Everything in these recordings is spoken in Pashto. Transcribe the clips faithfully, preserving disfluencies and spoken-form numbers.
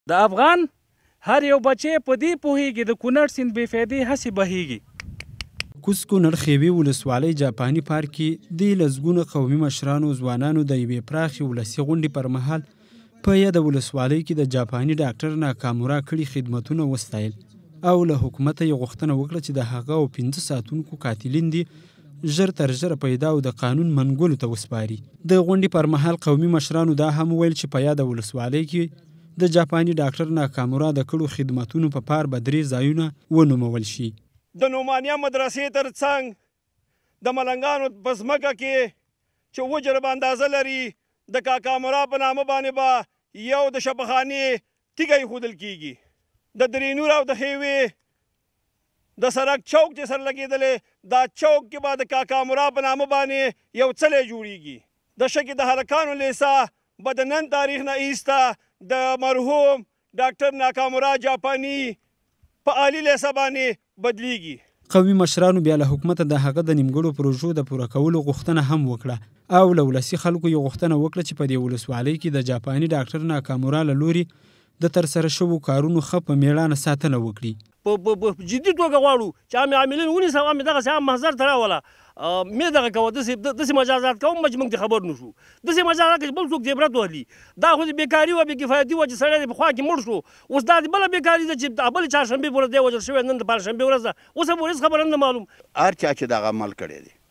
د افغان هر یو بچی په دې پوهیږي د کونړ سیند بې فایدې هسې بهیږي. کوز کونړ خیوي ولسوالۍ جاپاني پارک کې د لسګونه قومي مشرانو ځوانانو د یوې پراخې ولسي غونډې پر مهال په یاده ولسوالۍ کې د جاپاني ډاکټر ناکامورا کړي خدمتونه وستایل او له حکومته یې غوښتنه وکړه چې د هغه او پنځه ساتونکو قاتلین دي ژر تر ژره پیدا او د قانون منګولو ته وسپاري. د غونډې پر مهال قومي مشرانو دا هم ویل چې په یاده ولسوالۍ کې د جاپاني ډاکټر ناکامورا د کړو خدمتونو په پار به درې ځایونه ونومول شي. د نومانیا مدرسې تر څنګ د ملنګانو په ځمکه کې چې اووه جربه اندازه لري د کاکامورا په نامه باندې به یو د شبخانې تیږه ایښودل کیږي. د درینور او د خیوې د سړک چوک چې سره لګېدلی دا چوک کې به د کاکامورا په نامه باندې یو څلی جوړیږي. د شګې د هلکانو لیسه به د نن تاریخ نه ایسته د مرحوم ډاکټر ناکامورا جاپاني په عالي لیسه باندې بدلیږي. قومي مشرانو بیا له حکومته د هغه د نیمګړو پروژو د پوره کولو غوښتنه هم وکړه او له ولسي خلکو یې غوښتنه وکړه چې په دې ولسوالۍ کې د جاپاني ډاکټر ناکامورا له لوري د ترسره شوو کارونو ښه په میړانه ساتنه وکړي. په جدي توګه غواړو چې عامې عاملین ونیسو، عامې دغسې عام محضر ته راوله، مې دغه کوه داسې داسې مجازات کوم چې موږ ته خبر نه شو. داسې مجازات چې بل څوک دې عبرت واخلي. دا خو د بېکاري وه، بې کفایتي وه چې سړی دې په خوا کې مړ شو. اوس دا د بله بېکاري ده چې بلې چهارشنبې په ورځ دی وژل شوی، نن د پنجشنبې ورځ ده، اوس هم هېڅ خبره نه معلوم. هر چا چې دغه عمل کړی دی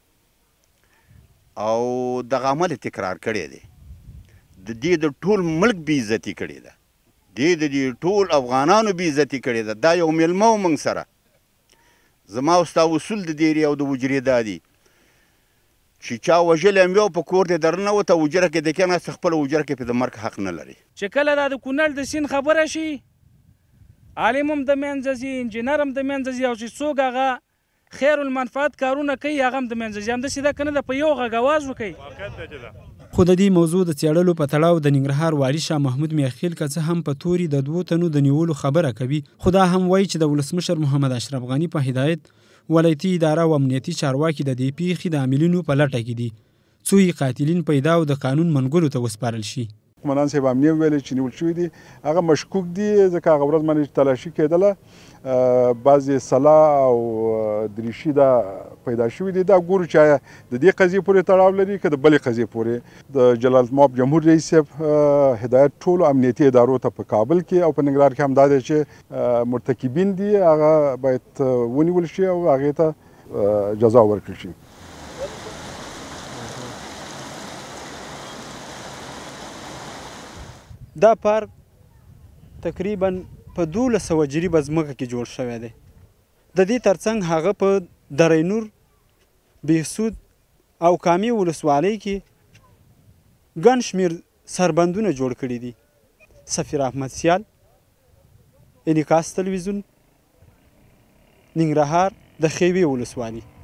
او دغه عمل تکرار کړی دی، د دې د ټول ملک بې عزتي کړې ده، دې د دې ټول افغانانو بې عزتي کړې ده. دا یو میلمه و موږ سره. زما او ستا اصول د دېرې او د وجرې دا دي چې چا وژلی هم یو په کور دې درننوته وجره کې د کېناست، خپله وجره کې پې د مرګ حق نه لري. چې کله دا د کونړ د سیند خبره شي، عالم هم د منځه ځي، انجینر هم د منځه ځي، او چې څوک هغه خیر المنفعت کارونه کوي هغه هم د منځه ځي. همداسې ده که نه ده په یو غږ اواز وکوي. خو د دې موضوع د څېړلو په تړاو د ننګرهار والي شاه محمود میاخیل که څه هم په توري د دوو تنو د نیولو خبره کوي، خو دا هم وایي چې د ولسمشر محمد اشرف غني په هدایت ولایتي اداره او امنیتي چارواکي د دې پیښې د عاملینو په لټه کې دي څو یې قاتلین پیدا او د قانون منګولو ته وسپارل شي. قومندان صاحب امنیه ویلې چې نیول شوي دي هغه مشکوک دي، ځکه هغه ورځ باندې تلاشي کېدله، بعضې سلا او دریشي دا پیدا شوي دي. دا ګورو چې آیا د دې قضیې پورې تړاو لري که د بلې قضیې پورې. د جلال المآب جمهور رئیس صاحب هدایت ټولو امنیتي ادارو ته په کابل کې او په ننګرهار کې هم دا دی چې مرتکبین دي هغه باید ونیول شي او هغې ته جزا ورکړل شي. دا پارک تقریبا په دولس سوه جریبه ځمکه کې جوړ شوی دی. د دې ترڅنګ هغه په درینور، بهسود او کامې ولسوالۍ کې ګڼ شمېر سربندونه جوړ کړي دي. سفیر احمد سیال، انعکاس تلویزیون، ننګرهار، د خیوې ولسوالي.